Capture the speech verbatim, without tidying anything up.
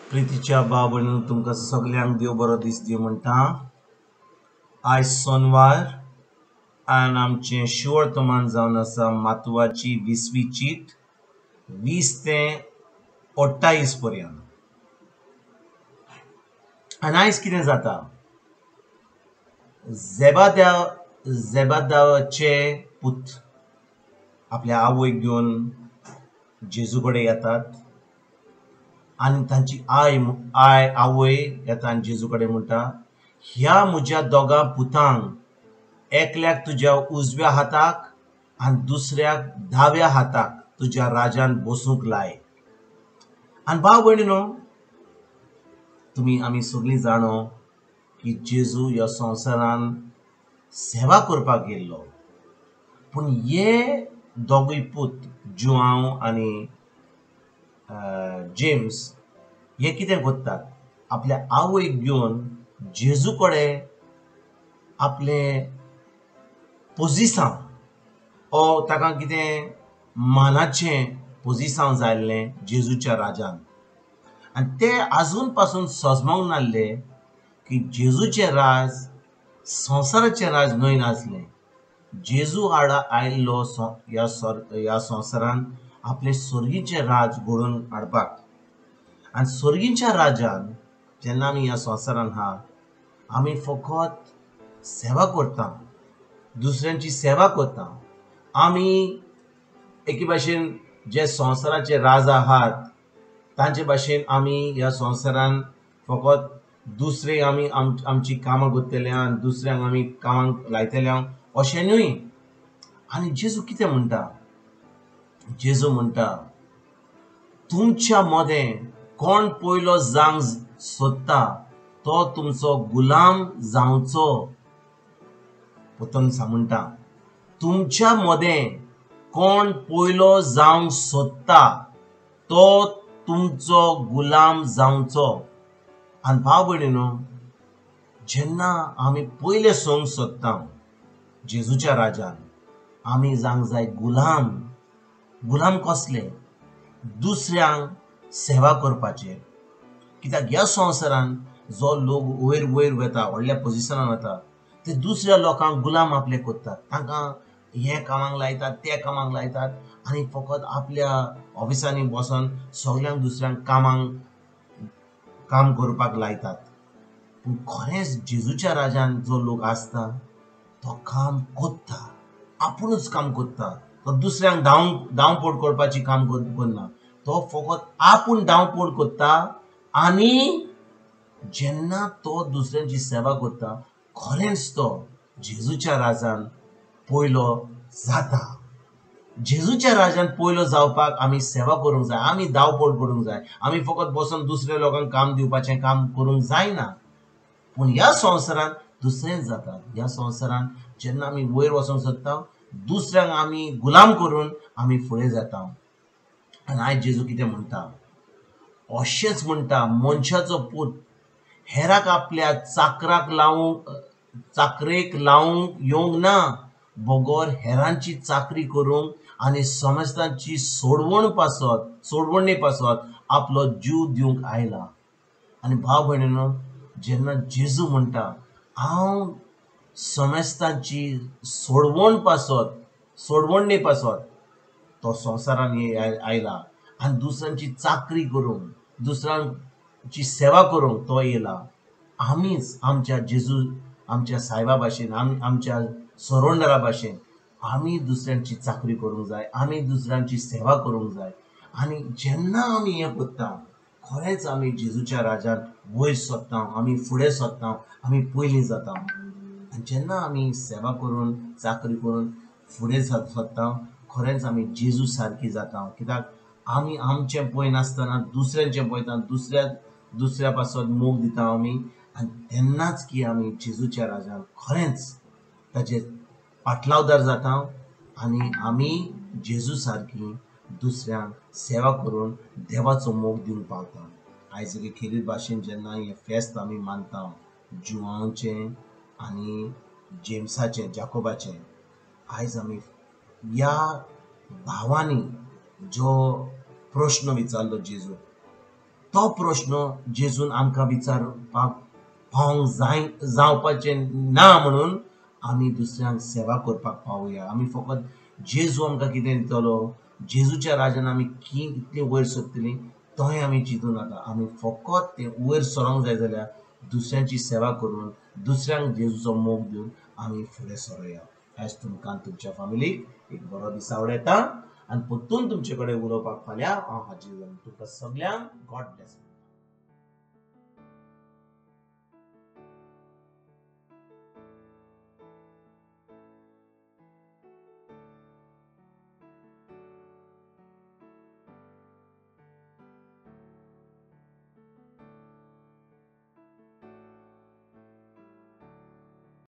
प्रितीच्या बाबणीन तुमकां सगल्यांक देव बरो दीस दिवं म्हणटा। आयज सोनवार आनी आमचें शिवर्तमान जावन आसा मातवाची विसवी चीट वीस ते अठ्ठावीस पर्यंत। आनी आयज कितें जाता, जेबाद्या जेबादाचे पूत आपल्या आवयक घेवन जेजू कडेन येतात आनी तांची आय आय आवय येता आनी जेजू कडेन म्हणटा, ह्या म्हज्या दोगा पुतांक एकल्याक तुज्या उजव्या हाताक आनी दुसऱ्याक दाव्या हाताक तुज्या राजान बसूंक लाय। आनी भाव भयणीनो, तुमी आमी सगळीं जाणो की जेजू ह्या संवसारान सेवा करपाक येयल्लो, पूण हे दोगूय पूत जुआंव आनी जेम्स हे कितें करतात, आपल्या आवयक घेवन जेजू कडेन आपले पोजिसांव ओ ताका कितें मानाचें पोजिसांव जाल्लें जेजूच्या राजान। आनी ते आजून पासून सजमोंक नासले की जेजूचें राज संवसाराचें राज न्हय नासलें। जेजू हाडा आयिल्लो ह्या ह्या संवसारान आपले स्वर्गीचें राज घडोवन हाडपाक। आनी स्वर्गीच्या राजान जेन्ना आमी ह्या संवसारान आहा, आमी फकत सेवा करता, दुसऱ्यांची सेवा करता। आमी एके भाशेन जे संवसाराचे राजा आहात तांचे भाशेन आमी ह्या संवसारान फकत दुसरे आमी आम आमची कामां करतले आनी दुसऱ्यांक आमी कामांक लायतले अशें न्हय। आनी जेजू कितें म्हणटा, जेजू म्हणटा, तुमच्या मदें कोण पयलो जावंक सोदता तो तुमचो गुलाम जावचो। परतून म्हणटा, तुमच्या मदें कोण पयलो जावंक सोदता तो तुमचो गुलाम जावचो। आनी भाव भयणीनो, जेन्ना आमी पयले सोंक सोदता जेजूच्या राजान, आमी जावंक जाय गुलाम। गुलाम कसले? दुसऱ्यांक सेवा करपाचे। कित्याक ह्या संवसारान जो लोक वयर वयर वता, व्हडल्या पोजिशनार वता, ते दुसऱ्या लोकांक गुलाम आपले करतात, तांकां हे कामाक लायतात ते कामाक लायतात आनी फकत आपल्या ऑफिसांनी बसून सगल्यांक दुसऱ्यांक कामाक काम करपाक लायतात। पूण खरेंच जेजूच्या राजान जो लोक आसता तो काम करता, आपुणूच काम करता। तो दुसऱ्यांक धांव धांवपळ करपाची काम करना, तो फकत आपूण धांवपळ करता। आनी जेन्ना तो दुसऱ्यांची सेवा करता, खरेंच तो जेजूच्या राजान पयलो जाता। जेजूच्या राजान पयलो जावपाक आमी सेवा करूंक जाय, आमी धांवपळ करूंक जाय, आमी फकत बसून दुसऱ्या लोकांक काम दिवपाचें काम करूंक जायना। पूण ह्या संवसारान दुसरेंच जाता। ह्या संवसारान जेन्ना आमी वयर वचूंक सोदता, दुसऱ्यांक आमी गुलाम करून आमी फुडें जाता। आनी आयज जेजू कितें म्हणटा, अशेंच म्हणटा, मनशाचो पूत हेराक आपल्या चाकराक लावूंक चाकरेक लावूंक येवंक ना, बगोर हेरांची चाकरी करूंक आनी समस्तांची सोडवण पासत सोडवणे पासत आपलो जीव दिवंक आयला। आनी भाव भयणीनो, जेन्ना जेजू म्हणटा, हांव समस्तांची सोडवण पासत सोडवणे पासत तो संवसारान आयला आनी दुसऱ्यांची चाकरी करूंक, दुसऱ्यांची सेवा करूंक तो येयला। आमीच आमच्या जेजू आमच्या सायबा भाशेन, आमी आमच्या सरोंडरा भाशेन आमी दुसऱ्यांची चाकरी करूंक जाय, आमी दुसऱ्यांची सेवा करूंक जाय। आनी जेन्ना आमी हें करता, खरेंच आमी जेजूच्या राजान वयर सरता, आमी फुडें सरता, आमी पयलीं जाता। आनी जेन्ना आमी सेवा करून चाकरी करून फुडें सरता, खरेंच आमी जेजू सारकी जाता। कित्याक आमी आमचें पळयनासतना दुसऱ्यांचें पळयता, दुसऱ्या दुसऱ्या पासत मोग दिता आमी। आनी तेन्नाच की आमी जेजूच्या राजान खरेंच ताचे पाटलावदार जाता आनी आमी जेजू सारकी दुसऱ्यांक सेवा करून देवाचो मोग दिवंक पावता। आयज खेरीत भाशेन जेन्ना हें फेस्त आमी मानता जुआंवचें आनी जेम्साचें जाकोबाचें, आयज आमी ह्या भावांनी जो प्रश्न विचारलो जेजू, तो प्रश्न जेजून आमकां विचारपाक पावंक जाय जावपाचें ना म्हणून आमी दुसऱ्यांक सेवा करपाक पावुया. आमी फकत जेजू आमकां कितें दितलो, जेजूच्या राज्यान आमी कितली वयर सरतलीं तोय आमी चिंतूं नाका. आमी फकत तें वयर सरोंक जाय जाल्यार दुसऱ्यांची सेवा करून, दुसऱ्यांक जेजूचो मोग दिवन आमी फुडें सरोया. आयज तुमकां तुमच्या फॅमिलीक एक बरो दीस आवडटा आनी परतून तुमचे कडेन उलोवपाक फाल्यां हांव हाजीर जालें. तुमकां सगळ्यांक गॉड ब्लेस.